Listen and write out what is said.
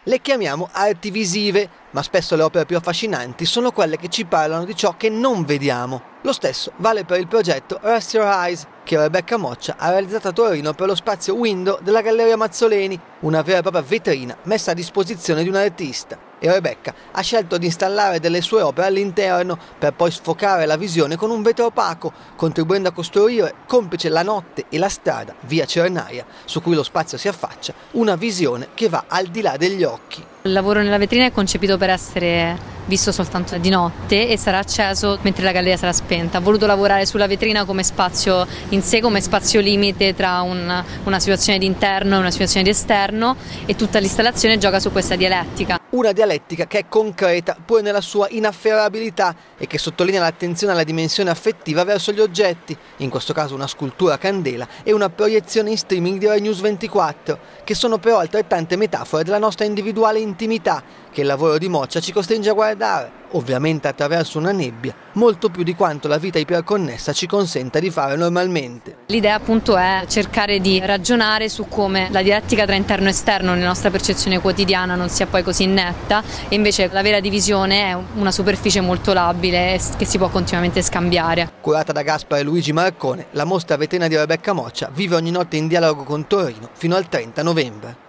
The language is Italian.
Le chiamiamo arti visive, ma spesso le opere più affascinanti sono quelle che ci parlano di ciò che non vediamo. Lo stesso vale per il progetto Rest Your Eyes, che Rebecca Moccia ha realizzato a Torino per lo spazio Window della Galleria Mazzoleni, una vera e propria vetrina messa a disposizione di un artista. E Rebecca ha scelto di installare delle sue opere all'interno per poi sfocare la visione con un vetro opaco, contribuendo a costruire, complice la notte e la strada via Cernaia, su cui lo spazio si affaccia, una visione che va al di là degli occhi. Il lavoro nella vetrina è concepito per essere visto soltanto di notte e sarà acceso mentre la galleria sarà spenta. Ho voluto lavorare sulla vetrina come spazio in sé, come spazio limite tra una situazione di interno e una situazione di esterno, e tutta l'installazione gioca su questa dialettica. Una dialettica che è concreta poi nella sua inafferrabilità e che sottolinea l'attenzione alla dimensione affettiva verso gli oggetti, in questo caso una scultura a candela e una proiezione in streaming di Rai News 24, che sono però altrettante metafore della nostra individuale intimità che il lavoro di Moccia ci costringe a guardare, ovviamente attraverso una nebbia, molto più di quanto la vita iperconnessa ci consenta di fare normalmente. L'idea appunto è cercare di ragionare su come la dialettica tra interno e esterno nella nostra percezione quotidiana non sia poi così netta, e invece la vera divisione è una superficie molto labile che si può continuamente scambiare. Curata da Gaspare e Luigi Marcone, la mostra vetrina di Rebecca Moccia vive ogni notte in dialogo con Torino fino al 30 novembre.